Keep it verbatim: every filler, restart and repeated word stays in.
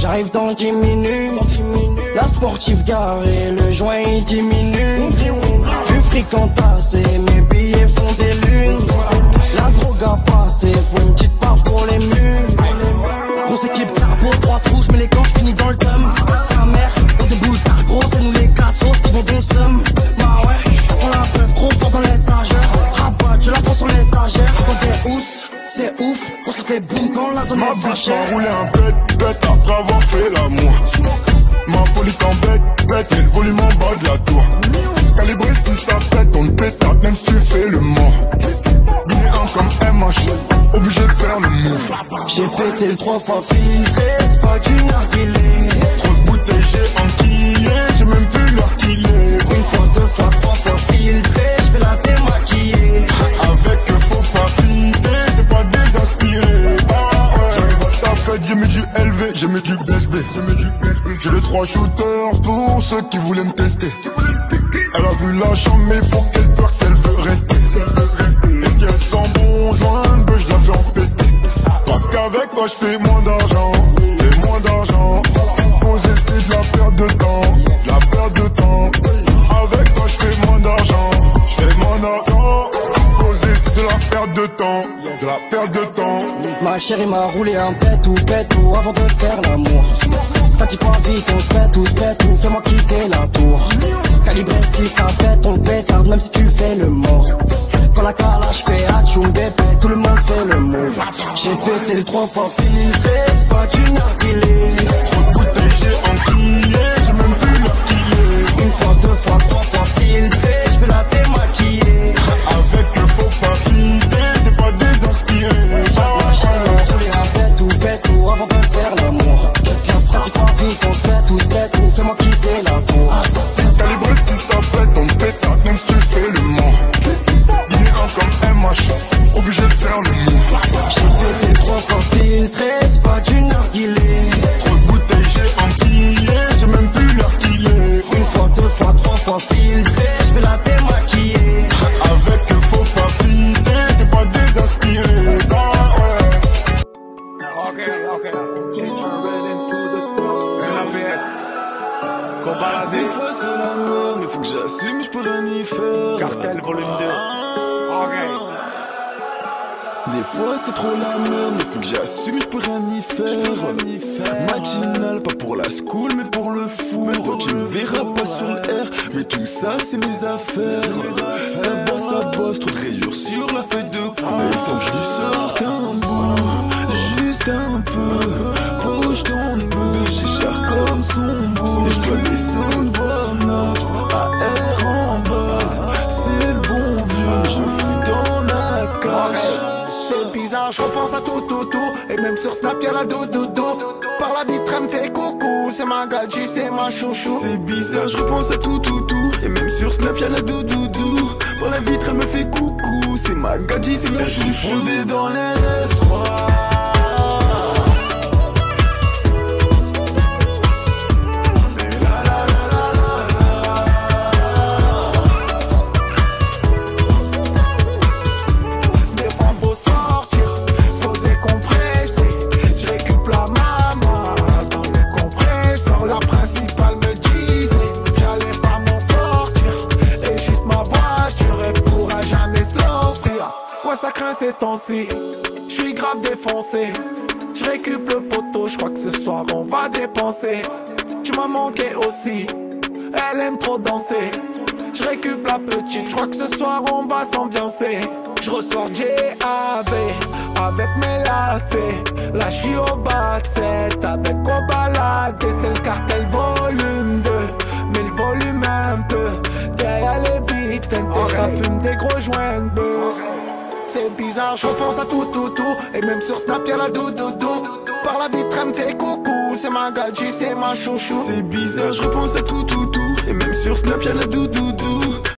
J'arrive dans dix minutes, la sportive garée, le joint il diminue. Du fric en tassé, mes billets font des lunes. La drogue a passé, faut une petite part pour les mules. Grosse équipe carbo, trois trous, j'mets les camps, j'finis dans le thème. Sa mère, on déboule tard gros, c'est nous les cassos qui vont bon somme. Bah ouais, on la peuf trop fort dans l'étagère. Rabat, je la prends sur l'étagère. Quand t'es housse, c'est ouf, quand ça fait boum quand la zone est fâchée. Ma roulé un bête, bête après avoir fait l'amour. Ma folie t'embête, bête, mais le volume en bas de la tour. Calibré si ça pète, on le pétate, même si tu fais le mort. Biné un comme M H, obligé de faire le move. J'ai pété le trois fois filtré, c'est pas du narguilé. Trop de bouteilles, j'ai enquillé, j'ai même plus l'heure qu'il est. Une fois, deux fois, trois fois filtré, j'fais la démaquiller. Avec faut pas filer, c'est pas désinspiré. Ah ouais. J'arrive à ta fête, j'ai mis du L V, j'ai mis du B S B, j'ai mis du B S B. J'ai les trois shooters pour ceux qui voulaient me tester. Elle a vu la chambre, mais faut qu'elle peur si elle veut rester. Et si elle sent bon joint, ben je la fais empester. Parce qu'avec toi je fais moins d'argent, fais moins d'argent. Poser c'est de la perte de temps, la perte de temps. Avec toi je fais moins d'argent, je fais moins d'argent. Poser c'est de la perte de temps, de la perte de temps. Ma chérie m'a roulé un pète ou pète ou avant de faire l'amour. Ça dit pas vite, on se pète ou se pète ou fais-moi quitter la tour. Calibré si ça pète, on pétarde même si tu fais le mort. Quand la calage fait atchoum bébé, tout le monde fait le move. J'ai pété le trois fois filtré, c'est pas du narguilé. Trop de bouteilles, j'ai enquillé, j'ai même plus l'heure qu'il est. Une fois, deux fois, trois fois filtré, j'vais la démaquiller. Avec faut pas filer, c'est pas désinspiré. Ma chérie m'a roulé un pète ou pète ou avant de faire l'amour. Ça dit pas vite, on se pète ou se pète ou fais-moi quitter la tour. Calibré si ça pète, on te pétate, même si tu fais le mort. Biné un comme M H, obligé de faire le move. J'ai pété trois fois filtré, c'est pas du narguilé. Trop de bouteilles, j'ai enquillé, j'ai même plus l'heure qu'il est. Une fois, deux fois, trois fois filtré, j'vais la démaquiller. Avec faut pas filer, c'est pas désinspiré. Ah ouais. Ok, ok. Des fois c'est la merde, mais faut que j'assume, je peux rien y faire. Cartel volume deux. Ok. Des fois c'est trop la merde, mais faut que j'assume, je peux rien y faire. Matinal, pas pour la school, mais pour le four. Tu me verras pas sur le R, mais tout ça c'est mes affaires. Ça bosse, ça bosse, trop de rayures sur la feuille de cou. Il faut que je lui sorte un bout, juste un peu. Poche ton bout, j'ai cher comme son bout. Et je dois descendre voir Naps, A R en bas. C'est le bon vieux, je le fous dans la cache. C'est bizarre, je repense à tout, tout, tout. Et même sur Snap, y'a la doudoudou. Par la vitre, elle me fait coucou. C'est ma gadji, c'est ma chouchou. C'est bizarre, je repense à tout, tout, tout. Et même sur Snap, y'a la doudoudou. Par la vitre, elle me fait coucou. C'est ma gadji, c'est mon chouchou. Je suis fondé dans les S trois. Ça craint ces temps-ci, je suis grave défoncé. Je récup le poteau, je crois que ce soir on va dépenser. Tu m'as manqué aussi, elle aime trop danser. Je récup la petite, je crois que ce soir on va s'ambiancer. Je ressors J A V avec mes lacets. Là je suis au bas de sept avec au balade. Et c'est le cartel volume deux, mais le volume un peu. Derrière les vitres, okay. Ça fume des gros joints de bœuf. C'est bizarre, je repense à tout, tout, tout. Et même sur Snap, y'a la doudoudou. Par la vitre, elle me fait coucou. C'est ma gadji, c'est ma chouchou. C'est bizarre, je repense à tout, tout, tout. Et même sur Snap, y'a la doudoudou.